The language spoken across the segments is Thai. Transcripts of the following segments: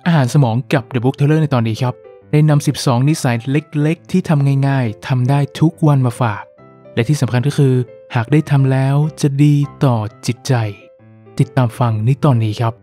อาหารสมองกับ The Book Teller ในตอนนี้ครับได้นำ12นิสัยเล็กๆที่ทำง่ายๆทำได้ทุกวันมาฝากและที่สำคัญก็คือหากได้ทำแล้วจะดีต่อจิตใจติดตามฟังในตอนนี้ครับ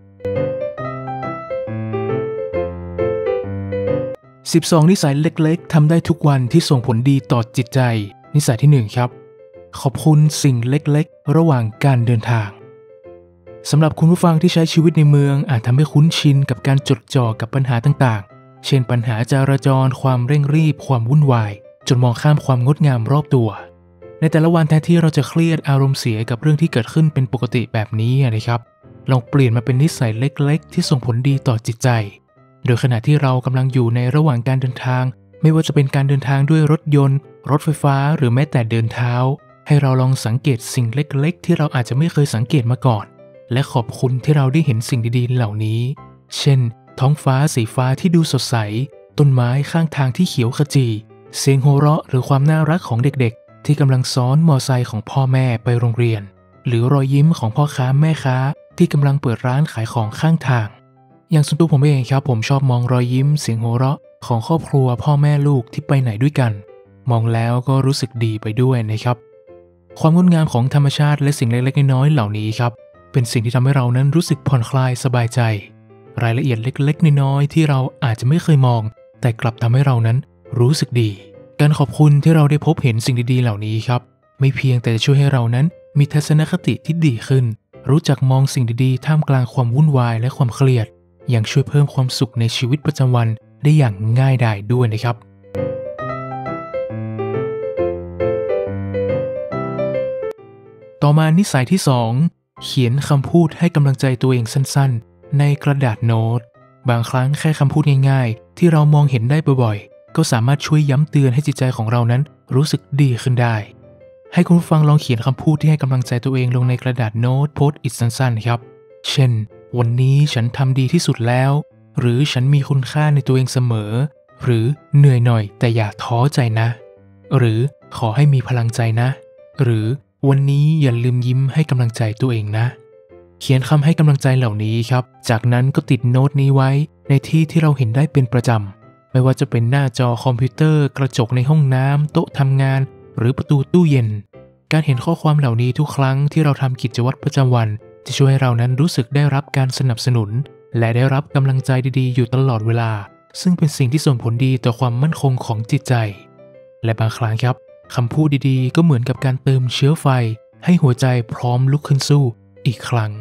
12นิสัยเล็กๆทำได้ทุกวันที่ส่งผลดีต่อจิตใจนิสัยที่1ครับขอบคุณสิ่งเล็กๆระหว่างการเดินทางสำหรับคุณผู้ฟังที่ใช้ชีวิตในเมืองอาจทำให้คุ้นชินกับการจดจ่อกับปัญหาต่างๆเช่นปัญหาจราจรความเร่งรีบความวุ่นวายจนมองข้ามความงดงามรอบตัวในแต่ละวันแทนที่เราจะเครียดอารมณ์เสียกับเรื่องที่เกิดขึ้นเป็นปกติแบบนี้นะครับลองเปลี่ยนมาเป็นนิสัยเล็กๆที่ส่งผลดีต่อจิตใจโดยขณะที่เรากำลังอยู่ในระหว่างการเดินทางไม่ว่าจะเป็นการเดินทางด้วยรถยนต์รถไฟฟ้าหรือแม้แต่เดินเท้าให้เราลองสังเกตสิ่งเล็กๆที่เราอาจจะไม่เคยสังเกตมาก่อนและขอบคุณที่เราได้เห็นสิ่งดีๆเหล่านี้เช่นท้องฟ้าสีฟ้าที่ดูสดใสต้นไม้ข้างทางที่เขียวขจีเสียงหัวเราะหรือความน่ารักของเด็กๆที่กำลังซ้อนมอไซค์ของพ่อแม่ไปโรงเรียนหรือรอยยิ้มของพ่อค้าแม่ค้าที่กำลังเปิดร้านขายของข้างทางอย่างส่วนตัวผมเองครับผมชอบมองรอยยิ้มเสียงหัวเราะของครอบครัวพ่อแม่ลูกที่ไปไหนด้วยกันมองแล้วก็รู้สึกดีไปด้วยนะครับความงดงามของธรรมชาติและสิ่งเล็กๆน้อยๆเหล่านี้ครับเป็นสิ่งที่ทำให้เรานั้นรู้สึกผ่อนคลายสบายใจรายละเอียดเล็กๆน้อยๆที่เราอาจจะไม่เคยมองแต่กลับทำให้เรานั้นรู้สึกดีการขอบคุณที่เราได้พบเห็นสิ่งดีๆเหล่านี้ครับไม่เพียงแต่จะช่วยให้เรานั้นมีทัศนคติที่ดีขึ้นรู้จักมองสิ่งดีๆท่ามกลางความวุ่นวายและความเครียดยังช่วยเพิ่มความสุขในชีวิตประจำวันได้อย่างง่ายดายด้วยนะครับต่อมานิสัยที่2เขียนคำพูดให้กำลังใจตัวเองสั้นๆในกระดาษโน้ตบางครั้งแค่คำพูดง่ายๆที่เรามองเห็นได้บ่อยๆก็สามารถช่วยย้ำเตือนให้จิตใจของเรานั้นรู้สึกดีขึ้นได้ให้คุณผู้ฟังลองเขียนคำพูดที่ให้กำลังใจตัวเองลงในกระดาษโน้ตโพสต์อิทสั้นๆครับเช่นวันนี้ฉันทำดีที่สุดแล้วหรือฉันมีคุณค่าในตัวเองเสมอหรือเหนื่อยหน่อยแต่อย่าท้อใจนะหรือขอให้มีพลังใจนะหรือวันนี้อย่าลืมยิ้มให้กำลังใจตัวเองนะเขียนคำให้กำลังใจเหล่านี้ครับจากนั้นก็ติดโน้ตนี้ไว้ในที่ที่เราเห็นได้เป็นประจำไม่ว่าจะเป็นหน้าจอคอมพิวเตอร์กระจกในห้องน้ำโต๊ะทำงานหรือประตูตู้เย็นการเห็นข้อความเหล่านี้ทุกครั้งที่เราทำกิจวัตรประจำวันจะช่วยให้เรานั้นรู้สึกได้รับการสนับสนุนและได้รับกำลังใจดีๆอยู่ตลอดเวลาซึ่งเป็นสิ่งที่ส่งผลดีต่อความมั่นคงของจิตใจและบางครั้งครับคำพูดดีๆก็เหมือนกับการเติมเชื้อไฟให้หัวใจพร้อมลุกขึ้นสู้อีกครั้ง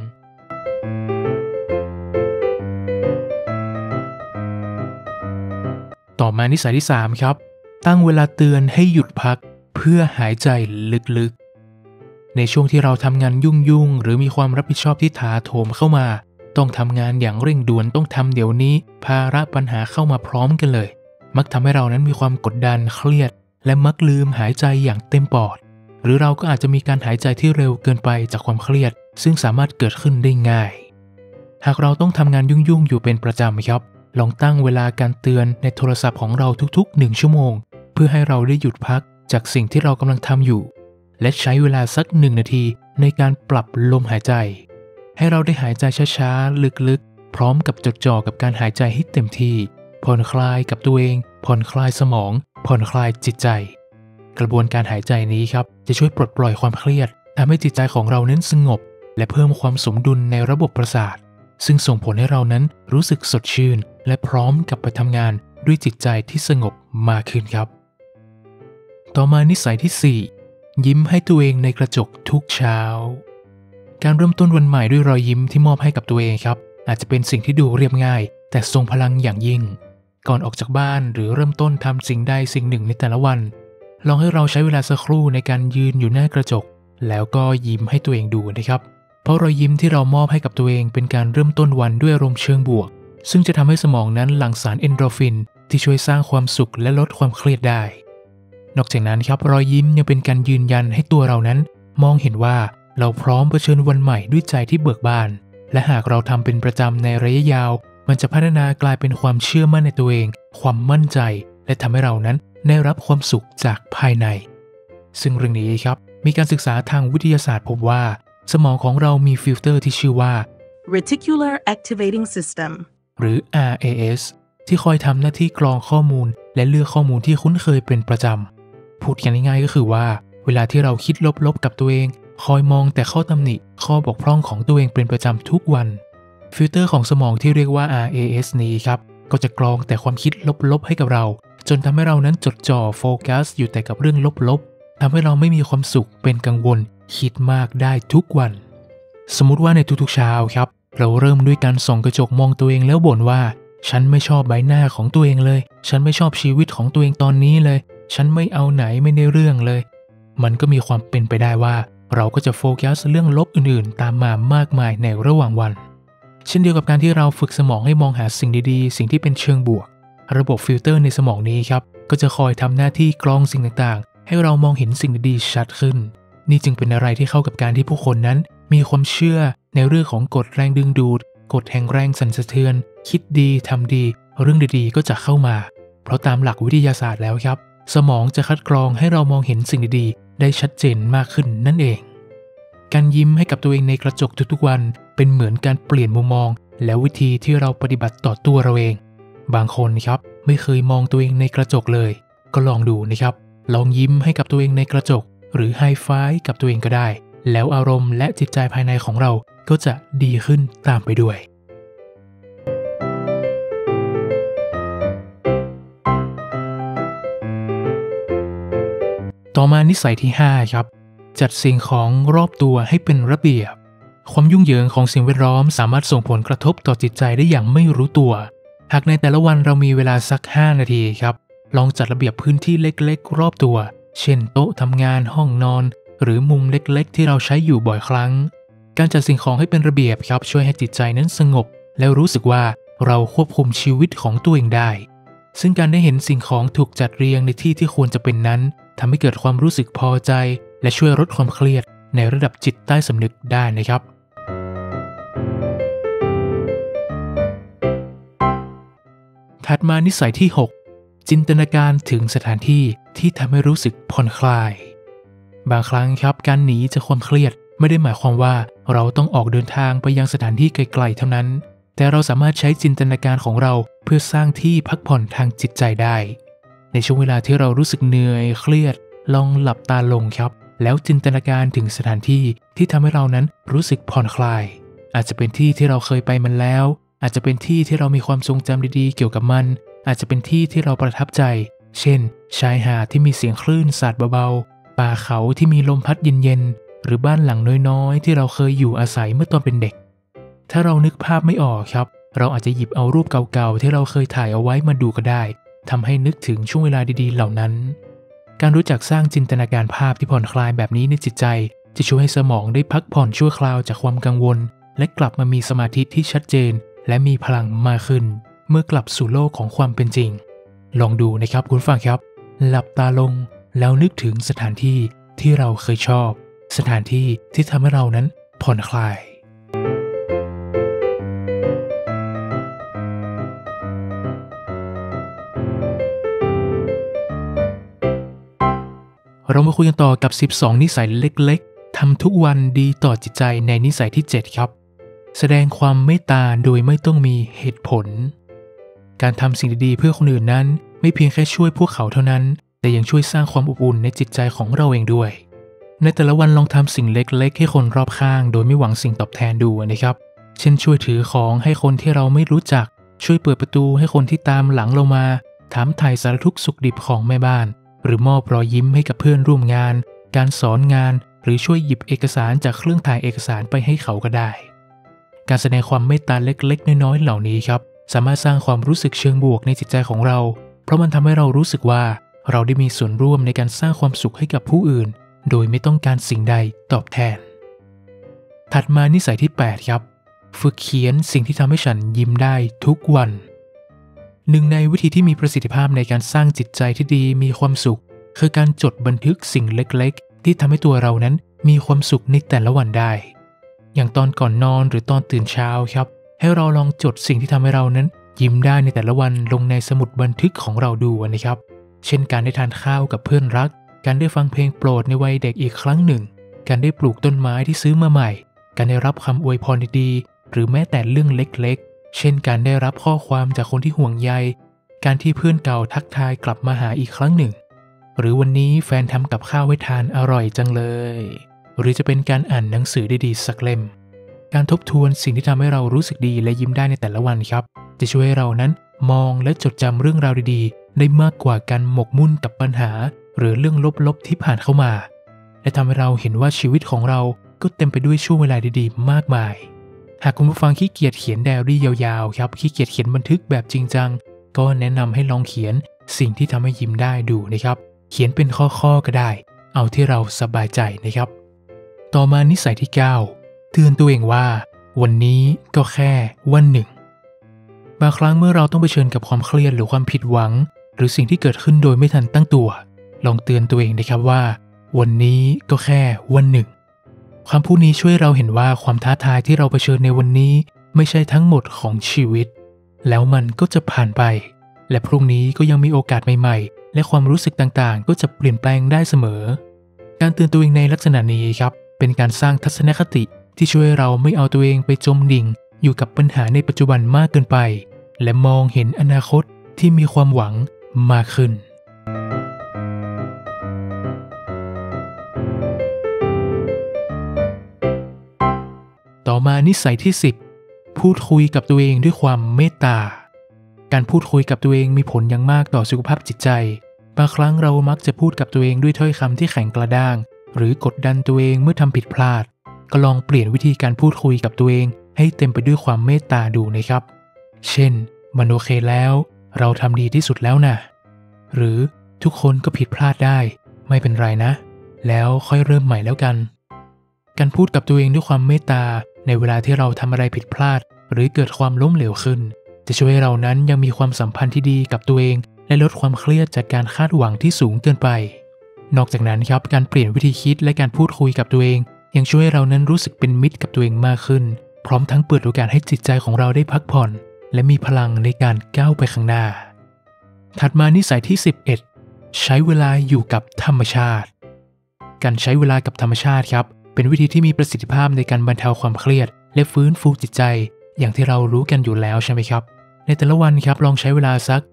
ต่อมานิสัยที่3ครับตั้งเวลาเตือนให้หยุดพักเพื่อหายใจลึกๆในช่วงที่เราทำงานยุ่งๆหรือมีความรับผิดชอบที่ถาโถมเข้ามาต้องทำงานอย่างเร่งด่วนต้องทำเดี๋ยวนี้ภาระปัญหาเข้ามาพร้อมกันเลยมักทำให้เรานั้นมีความกดดันเครียดและมักลืมหายใจอย่างเต็มปอดหรือเราก็อาจจะมีการหายใจที่เร็วเกินไปจากความเครียดซึ่งสามารถเกิดขึ้นได้ง่ายหากเราต้องทำงานยุ่งๆอยู่เป็นประจำครับลองตั้งเวลาการเตือนในโทรศัพท์ของเราทุกๆ1ชั่วโมงเพื่อให้เราได้หยุดพักจากสิ่งที่เรากำลังทำอยู่และใช้เวลาสัก1นาทีในการปรับลมหายใจให้เราได้หายใจช้าๆลึกๆพร้อมกับจดจ่อกับการหายใจให้เต็มที่ผ่อนคลายกับตัวเองผ่อนคลายสมองผ่อนคลายจิตใจกระบวนการหายใจนี้ครับจะช่วยปลดปล่อยความเครียดทำให้จิตใจของเรานั้นสงบและเพิ่มความสมดุลในระบบประสาทซึ่งส่งผลให้เรานั้นรู้สึกสดชื่นและพร้อมกลับไปทำงานด้วยจิตใจที่สงบมากขึ้นครับต่อมานิสัยที่4ยิ้มให้ตัวเองในกระจกทุกเช้าการเริ่มต้นวันใหม่ด้วยรอยยิ้มที่มอบให้กับตัวเองครับอาจจะเป็นสิ่งที่ดูเรียบง่ายแต่ทรงพลังอย่างยิ่งก่อนออกจากบ้านหรือเริ่มต้นทำสิ่งใดสิ่งหนึ่งในแต่ละวันลองให้เราใช้เวลาสักครู่ในการยืนอยู่หน้ากระจกแล้วก็ยิ้มให้ตัวเองดูนะครับเพราะรอยยิ้มที่เรามอบให้กับตัวเองเป็นการเริ่มต้นวันด้วยอารมณ์เชิงบวกซึ่งจะทำให้สมองนั้นหลั่งสารเอนโดรฟินที่ช่วยสร้างความสุขและลดความเครียดได้นอกจากนั้นครับรอยยิ้มยังเป็นการยืนยันให้ตัวเรานั้นมองเห็นว่าเราพร้อมเผชิญวันใหม่ด้วยใจที่เบิกบานและหากเราทำเป็นประจำในระยะยาวมันจะพัฒนากลายเป็นความเชื่อมั่นในตัวเองความมั่นใจและทำให้เรานั้นได้รับความสุขจากภายในซึ่งเรื่องนี้ครับมีการศึกษาทางวิทยาศาสตร์พบว่าสมองของเรามีฟิลเตอร์ที่ชื่อว่า Reticular Activating System หรือ RAS ที่คอยทำหน้าที่กรองข้อมูลและเลือกข้อมูลที่คุ้นเคยเป็นประจำพูดกันง่ายๆก็คือว่าเวลาที่เราคิดลบๆกับตัวเองคอยมองแต่ข้อตำหนิข้อบกพร่องของตัวเองเป็นประจำทุกวันฟิลเตอร์ของสมองที่เรียกว่า RAS นี้ครับก็จะกรองแต่ความคิดลบๆให้กับเราจนทำให้เรานั้นจดจ่อโฟกัสอยู่แต่กับเรื่องลบๆทำให้เราไม่มีความสุขเป็นกังวลคิดมากได้ทุกวันสมมุติว่าในทุกๆเช้าครับเราเริ่มด้วยการส่องกระจกมองตัวเองแล้วบ่นว่าฉันไม่ชอบใบหน้าของตัวเองเลยฉันไม่ชอบชีวิตของตัวเองตอนนี้เลยฉันไม่เอาไหนไม่ได้เรื่องเลยมันก็มีความเป็นไปได้ว่าเราก็จะโฟกัสเรื่องลบอื่นๆตามมามากมายในระหว่างวันเช่นเดียวกับการที่เราฝึกสมองให้มองหาสิ่งดีๆสิ่งที่เป็นเชิงบวกระบบฟิลเตอร์ในสมองนี้ครับก็จะคอยทำหน้าที่กรองสิ่งต่างๆให้เรามองเห็นสิ่งดีๆชัดขึ้นนี่จึงเป็นอะไรที่เข้ากับการที่ผู้คนนั้นมีความเชื่อในเรื่องของกฎแรงดึงดูดกฎแห่งแรงสั่นสะเทือนคิดดีทำดีเรื่องดีๆก็จะเข้ามาเพราะตามหลักวิทยาศาสตร์แล้วครับสมองจะคัดกรองให้เรามองเห็นสิ่งดีๆได้ชัดเจนมากขึ้นนั่นเองการยิ้มให้กับตัวเองในกระจกทุกๆวันเป็นเหมือนการเปลี่ยนมุมมองและวิธีที่เราปฏิบัติต่อตัวเราเองบางคนครับไม่เคยมองตัวเองในกระจกเลยก็ลองดูนะครับลองยิ้มให้กับตัวเองในกระจกหรือไฮไฟว์กับตัวเองก็ได้แล้วอารมณ์และจิตใจภายในของเราก็จะดีขึ้นตามไปด้วยต่อมานิสัยที่5ครับจัดสิ่งของรอบตัวให้เป็นระเบียบความยุ่งเหยิงของสิ่งแวดล้อมสามารถส่งผลกระทบต่อจิตใจได้อย่างไม่รู้ตัวหากในแต่ละวันเรามีเวลาสัก5นาทีครับลองจัดระเบียบพื้นที่เล็กๆรอบตัวเช่นโต๊ะทำงานห้องนอนหรือมุมเล็กๆที่เราใช้อยู่บ่อยครั้งการจัดสิ่งของให้เป็นระเบียบครับช่วยให้จิตใจนั้นสงบแล้วรู้สึกว่าเราควบคุมชีวิตของตัวเองได้ซึ่งการได้เห็นสิ่งของถูกจัดเรียงในที่ที่ควรจะเป็นนั้นทำให้เกิดความรู้สึกพอใจและช่วยลดความเครียดในระดับจิตใต้สำนึกได้นะครับถัดมานิสัยที่6จินตนาการถึงสถานที่ที่ทำให้รู้สึกผ่อนคลายบางครั้งครับการหนีจากความเครียดไม่ได้หมายความว่าเราต้องออกเดินทางไปยังสถานที่ไกลๆเท่านั้นแต่เราสามารถใช้จินตนาการของเราเพื่อสร้างที่พักผ่อนทางจิตใจได้ในช่วงเวลาที่เรารู้สึกเหนื่อยเครียดลองหลับตาลงครับแล้วจินตนาการถึงสถานที่ที่ทำให้เรานั้นรู้สึกผ่อนคลายอาจจะเป็นที่ที่เราเคยไปมันแล้วอาจจะเป็นที่ที่เรามีความทรงจำดีๆเกี่ยวกับมันอาจจะเป็นที่ที่เราประทับใจเช่นชายหาดที่มีเสียงคลื่นสาดเบาๆป่าเขาที่มีลมพัดเย็นๆหรือบ้านหลังน้อยๆที่เราเคยอยู่อาศัยเมื่อตอนเป็นเด็กถ้าเรานึกภาพไม่ออกครับเราอาจจะหยิบเอารูปเก่าๆที่เราเคยถ่ายเอาไว้มาดูก็ได้ทำให้นึกถึงช่วงเวลาดีๆเหล่านั้นการรู้จักสร้างจินตนาการภาพที่ผ่อนคลายแบบนี้ในจิตใจจะช่วยให้สมองได้พักผ่อนชั่วคราวจากความกังวลและกลับมามีสมาธิที่ชัดเจนและมีพลังมากขึ้นเมื่อกลับสู่โลกของความเป็นจริงลองดูนะครับคุณผู้ฟังครับหลับตาลงแล้วนึกถึงสถานที่ที่เราเคยชอบสถานที่ที่ทำให้เรานั้นผ่อนคลายเรามาคุยกันต่อกับ12นิสัยเล็กๆทำทุกวันดีต่อจิตใจในนิสัยที่7ครับแสดงความเมตตาโดยไม่ต้องมีเหตุผลการทำสิ่งดีๆเพื่อคนอื่นนั้นไม่เพียงแค่ช่วยพวกเขาเท่านั้นแต่ยังช่วยสร้างความอบอุ่นในจิตใจของเราเองด้วยในแต่ละวันลองทำสิ่งเล็กๆให้คนรอบข้างโดยไม่หวังสิ่งตอบแทนดูนะครับเช่นช่วยถือของให้คนที่เราไม่รู้จักช่วยเปิดประตูให้คนที่ตามหลังเรามาถามถ่ายสารทุกข์สุขดิบของแม่บ้านหรือมอบรอยยิ้มให้กับเพื่อนร่วมงานการสอนงานหรือช่วยหยิบเอกสารจากเครื่องถ่ายเอกสารไปให้เขาก็ได้การแสดงความเมตตาเล็กๆน้อยๆเหล่านี้ครับสามารถสร้างความรู้สึกเชิงบวกในจิตใจของเราเพราะมันทำให้เรารู้สึกว่าเราได้มีส่วนร่วมในการสร้างความสุขให้กับผู้อื่นโดยไม่ต้องการสิ่งใดตอบแทนถัดมานิสัยที่8ครับฝึกเขียนสิ่งที่ทำให้ฉันยิ้มได้ทุกวันหนึ่งในวิธีที่มีประสิทธิภาพในการสร้างจิตใจที่ดีมีความสุขคือการจดบันทึกสิ่งเล็กๆที่ทำให้ตัวเรานั้นมีความสุขในแต่ละวันได้อย่างตอนก่อนนอนหรือตอนตื่นเช้าครับให้เราลองจดสิ่งที่ทำให้เรานั้นยิ้มได้ในแต่ละวันลงในสมุดบันทึกของเราดูนะครับเช่นการได้ทานข้าวกับเพื่อนรักการได้ฟังเพลงโปรดในวัยเด็กอีกครั้งหนึ่งการได้ปลูกต้นไม้ที่ซื้อมาใหม่การได้รับคำอวยพรดีๆหรือแม้แต่เรื่องเล็กเช่นการได้รับข้อความจากคนที่ห่วงใยการที่เพื่อนเก่าทักทายกลับมาหาอีกครั้งหนึ่งหรือวันนี้แฟนทำกับข้าวให้ทานอร่อยจังเลยหรือจะเป็นการอ่านหนังสือดีๆสักเล่มการทบทวนสิ่งที่ทำให้เรารู้สึกดีและยิ้มได้ในแต่ละวันครับจะช่วยให้เรานั้นมองและจดจำเรื่องราวดีๆได้มากกว่าการหมกมุ่นกับปัญหาหรือเรื่องลบๆที่ผ่านเข้ามาและทำให้เราเห็นว่าชีวิตของเราก็เต็มไปด้วยช่วงเวลาดีๆมากมายหากคุณผู้ฟังขี้เกียจเขียนไดอารี่ยาวๆครับขี้เกียจเขียนบันทึกแบบจริงจังก็แนะนำให้ลองเขียนสิ่งที่ทำให้ยิ้มได้ดูนะครับเขียนเป็นข้อๆก็ได้เอาที่เราสบายใจนะครับต่อมานิสัยที่ 9เตือนตัวเองว่าวันนี้ก็แค่วันหนึ่งบางครั้งเมื่อเราต้องเผชิญกับความเครียดหรือความผิดหวังหรือสิ่งที่เกิดขึ้นโดยไม่ทันตั้งตัวลองเตือนตัวเองนะครับว่าวันนี้ก็แค่วันหนึ่งคำพูดนี้ช่วยเราเห็นว่าความท้าทายที่เราเผชิญในวันนี้ไม่ใช่ทั้งหมดของชีวิตแล้วมันก็จะผ่านไปและพรุ่งนี้ก็ยังมีโอกาสใหม่ๆและความรู้สึกต่างๆก็จะเปลี่ยนแปลงได้เสมอการเตือนตัวเองในลักษณะนี้ครับเป็นการสร้างทัศนคติที่ช่วยเราไม่เอาตัวเองไปจมดิ่งอยู่กับปัญหาในปัจจุบันมากเกินไปและมองเห็นอนาคตที่มีความหวังมากขึ้นต่อมานิสัยที่ 10พูดคุยกับตัวเองด้วยความเมตตาการพูดคุยกับตัวเองมีผลอย่างมากต่อสุขภาพจิตใจบางครั้งเรามักจะพูดกับตัวเองด้วยถ้อยคำที่แข็งกระด้างหรือกดดันตัวเองเมื่อทำผิดพลาดก็ลองเปลี่ยนวิธีการพูดคุยกับตัวเองให้เต็มไปด้วยความเมตตาดูนะครับเช่นมันโอเคแล้วเราทำดีที่สุดแล้วนะหรือทุกคนก็ผิดพลาดได้ไม่เป็นไรนะแล้วค่อยเริ่มใหม่แล้วกันการพูดกับตัวเองด้วยความเมตตาในเวลาที่เราทำอะไรผิดพลาดหรือเกิดความล้มเหลวขึ้นจะช่วยให้เรานั้นยังมีความสัมพันธ์ที่ดีกับตัวเองและลดความเครียดจากการคาดหวังที่สูงเกินไปนอกจากนั้นครับการเปลี่ยนวิธีคิดและการพูดคุยกับตัวเองยังช่วยให้เรานั้นรู้สึกเป็นมิตรกับตัวเองมากขึ้นพร้อมทั้งเปิดโอกาสให้จิตใจของเราได้พักผ่อนและมีพลังในการก้าวไปข้างหน้าถัดมานิสัยที่ 11ใช้เวลาอยู่กับธรรมชาติการใช้เวลากับธรรมชาติครับเป็นวิธีที่มีประสิทธิภาพในการบรรเทาความเครียดและฟื้นฟูจิตใจอย่างที่เรารู้กันอยู่แล้วใช่ไหมครับในแต่ละวันครับลองใช้เวลาสัก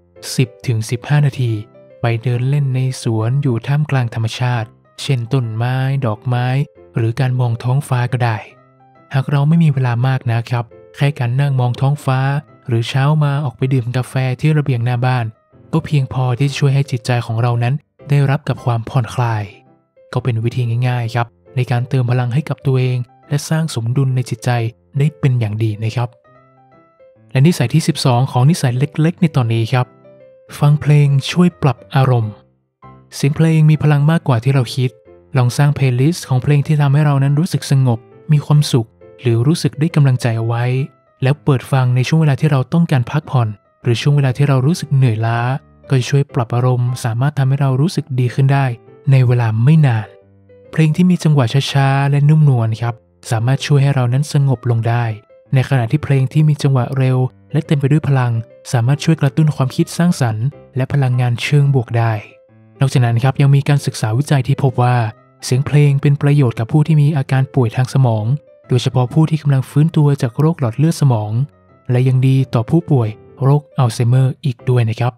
10-15 นาทีไปเดินเล่นในสวนอยู่ท่ามกลางธรรมชาติเช่นต้นไม้ดอกไม้หรือการมองท้องฟ้าก็ได้หากเราไม่มีเวลามากนะครับแค่การนั่งมองท้องฟ้าหรือเช้ามาออกไปดื่มกาแฟที่ระเบียงหน้าบ้านก็เพียงพอที่จะช่วยให้จิตใจของเรานั้นได้รับกับความผ่อนคลายก็เป็นวิธีง่ายๆครับในการเติมพลังให้กับตัวเองและสร้างสมดุลในจิตใจได้เป็นอย่างดีนะครับและนิสัยที่ 12ของนิสัยเล็กๆในตอนนี้ครับฟังเพลงช่วยปรับอารมณ์เสียงเพลงมีพลังมากกว่าที่เราคิดลองสร้างเพลย์ลิสต์ของเพลงที่ทำให้เรานั้นรู้สึกสงบมีความสุขหรือรู้สึกได้กำลังใจเอาไว้แล้วเปิดฟังในช่วงเวลาที่เราต้องการพักผ่อนหรือช่วงเวลาที่เรารู้สึกเหนื่อยล้าก็จะช่วยปรับอารมณ์สามารถทำให้เรารู้สึกดีขึ้นได้ในเวลาไม่นานเพลงที่มีจังหวะช้าๆและนุ่มนวลครับสามารถช่วยให้เรานั้นสงบลงได้ในขณะที่เพลงที่มีจังหวะเร็วและเต็มไปด้วยพลังสามารถช่วยกระตุ้นความคิดสร้างสรรค์และพลังงานเชิงบวกได้นอกจากนั้นครับยังมีการศึกษาวิจัยที่พบว่าเสียงเพลงเป็นประโยชน์กับผู้ที่มีอาการป่วยทางสมองโดยเฉพาะผู้ที่กำลังฟื้นตัวจากโรคหลอดเลือดสมองและยังดีต่อผู้ป่วยโรคอัลไซเมอร์อีกด้วยนะครับ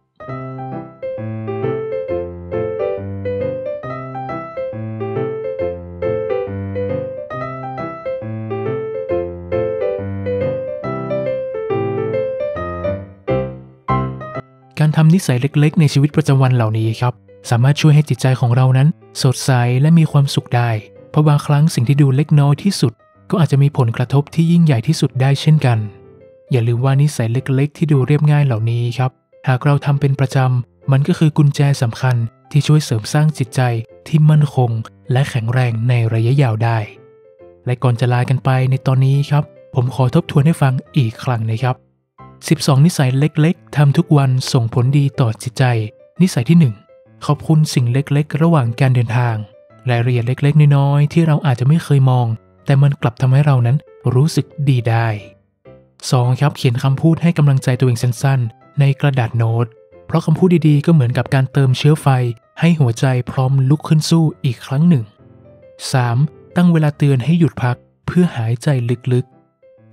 การทำนิสัยเล็กๆในชีวิตประจำวันเหล่านี้ครับสามารถช่วยให้จิตใจของเรานั้นสดใสและมีความสุขได้เพราะบางครั้งสิ่งที่ดูเล็กน้อยที่สุดก็อาจจะมีผลกระทบที่ยิ่งใหญ่ที่สุดได้เช่นกันอย่าลืมว่านิสัยเล็กๆที่ดูเรียบง่ายเหล่านี้ครับหากเราทำเป็นประจำมันก็คือกุญแจสำคัญที่ช่วยเสริมสร้างจิตใจที่มั่นคงและแข็งแรงในระยะยาวได้และก่อนจะลากันไปในตอนนี้ครับผมขอทบทวนให้ฟังอีกครั้งนะครับ12นิสัยเล็กๆทำทุกวันส่งผลดีต่อจิตใจนิสัยที่1ขอบคุณสิ่งเล็กๆระหว่างการเดินทางรายละเอียดเล็กๆน้อยๆที่เราอาจจะไม่เคยมองแต่มันกลับทำให้เรานั้นรู้สึกดีได้2ครับเขียนคำพูดให้กำลังใจตัวเองสั้นๆในกระดาษโน้ตเพราะคำพูดดีๆก็เหมือนกับการเติมเชื้อไฟให้หัวใจพร้อมลุกขึ้นสู้อีกครั้งหนึ่ง 3. ตั้งเวลาเตือนให้หยุดพักเพื่อหายใจลึกๆ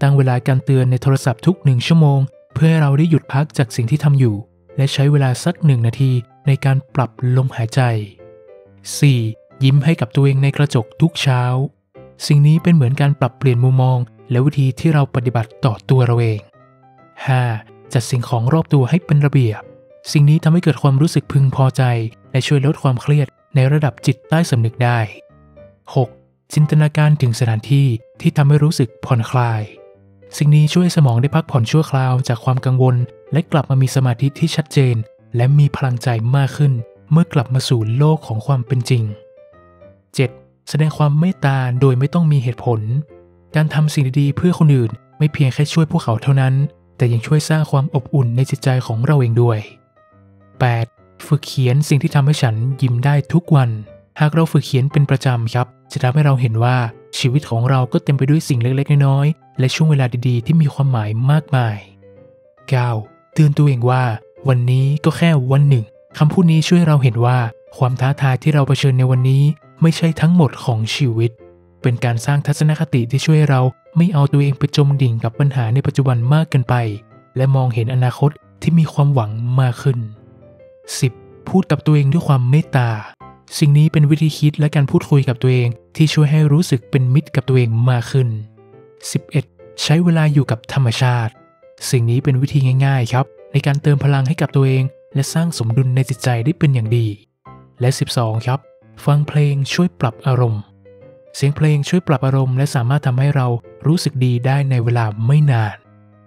ตั้งเวลาการเตือนในโทรศัพท์ทุก1 ชั่วโมงเพื่อให้เราได้หยุดพักจากสิ่งที่ทำอยู่และใช้เวลาสัก1 นาทีในการปรับลมหายใจ 4. ยิ้มให้กับตัวเองในกระจกทุกเช้าสิ่งนี้เป็นเหมือนการปรับเปลี่ยนมุมมองและวิธีที่เราปฏิบัติต่อตัวเราเอง 5. จัดสิ่งของรอบตัวให้เป็นระเบียบสิ่งนี้ทำให้เกิดความรู้สึกพึงพอใจและช่วยลดความเครียดในระดับจิตใต้สำนึกได้ 6. จินตนาการถึงสถานที่ที่ทำให้รู้สึกผ่อนคลายสิ่งนี้ช่วยสมองได้พักผ่อนชั่วคราวจากความกังวลและกลับมามีสมาธิที่ชัดเจนและมีพลังใจมากขึ้นเมื่อกลับมาสู่โลกของความเป็นจริง 7. แสดงความเมตตาโดยไม่ต้องมีเหตุผลการทำสิ่งดีๆเพื่อคนอื่นไม่เพียงแค่ช่วยพวกเขาเท่านั้นแต่ยังช่วยสร้างความอบอุ่นในจิตใจของเราเองด้วย 8. ฝึกเขียนสิ่งที่ทำให้ฉันยิ้มได้ทุกวันหากเราฝึกเขียนเป็นประจำครับจะทำให้เราเห็นว่าชีวิตของเราก็เต็มไปด้วยสิ่งเล็กๆน้อยๆและช่วงเวลาดีๆที่มีความหมายมากมาย 9. เตือนตัวเองว่าวันนี้ก็แค่วันหนึ่งคำพูดนี้ช่วยเราเห็นว่าความท้าทายที่เราเผชิญในวันนี้ไม่ใช่ทั้งหมดของชีวิตเป็นการสร้างทัศนคติที่ช่วยเราไม่เอาตัวเองไปจมดิ่งกับปัญหาในปัจจุบันมากเกินไปและมองเห็นอนาคตที่มีความหวังมากขึ้น 10. พูดกับตัวเองด้วยความเมตตาสิ่งนี้เป็นวิธีคิดและการพูดคุยกับตัวเองที่ช่วยให้รู้สึกเป็นมิตรกับตัวเองมากขึ้น 11. ใช้เวลาอยู่กับธรรมชาติสิ่งนี้เป็นวิธีง่ายๆครับในการเติมพลังให้กับตัวเองและสร้างสมดุลในจิตใจได้เป็นอย่างดีและ 12 ครับฟังเพลงช่วยปรับอารมณ์เสียงเพลงช่วยปรับอารมณ์และสามารถทำให้เรารู้สึกดีได้ในเวลาไม่นาน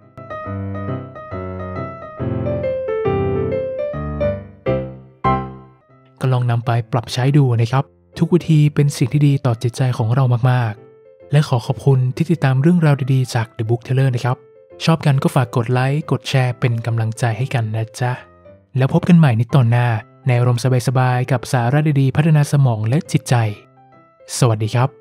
ก็ลองนำไปปรับใช้ดูนะครับทุกวิธีเป็นสิ่งที่ดีต่อจิตใจของเรามากๆและขอขอบคุณที่ติดตามเรื่องราวดีๆจาก The Book Teller นะครับชอบกันก็ฝากกดไลค์กดแชร์เป็นกำลังใจให้กันนะจ๊ะแล้วพบกันใหม่ในตอนหน้าในอารมณ์สบายๆกับสาระดีๆพัฒนาสมองและจิตใจสวัสดีครับ